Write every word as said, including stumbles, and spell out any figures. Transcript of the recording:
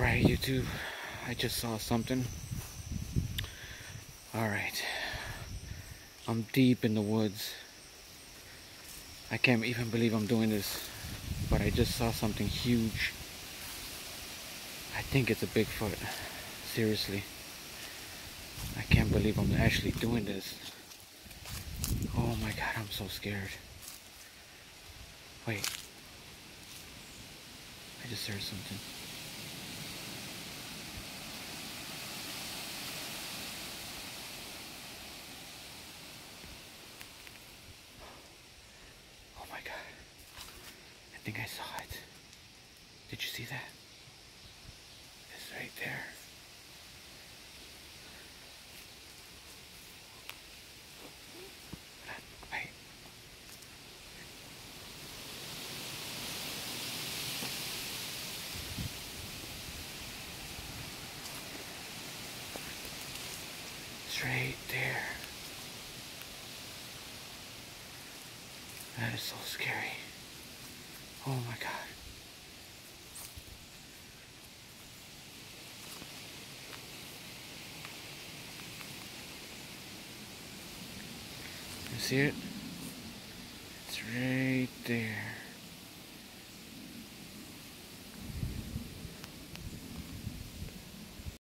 Alright, YouTube, I just saw something. Alright, I'm deep in the woods. I can't even believe I'm doing this, but I just saw something huge. I think it's a Bigfoot. Seriously. I can't believe I'm actually doing this. Oh my god, I'm so scared. Wait. I just heard something. Oh my god. I think I saw it. Did you see that? It's right there. Wait. It's right there. That is so scary. Oh my god. You see it? It's right there.